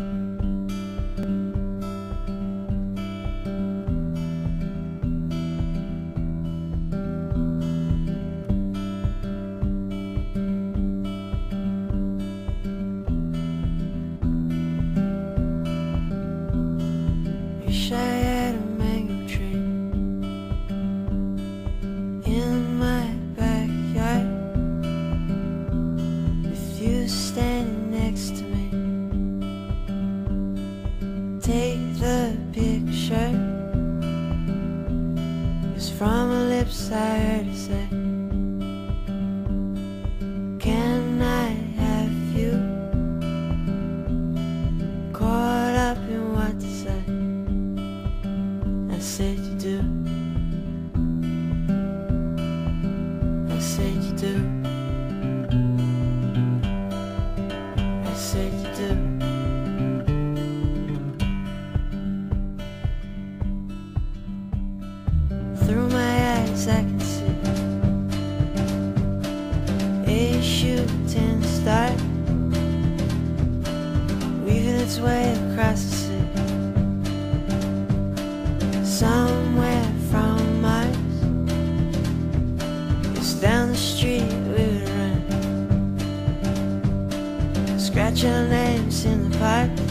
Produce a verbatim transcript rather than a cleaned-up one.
Wish I had a mango tree in my backyard, with you standing next to me. Take the picture, 'cause from her lips I heard her say, can I have you? Caught up in what to say. I said you do. I said you do. I said you do. Through my eyes I can see a shooting star weaving its way across the sea. Somewhere from Mars, it's down the street we would run, scratch our names in the park.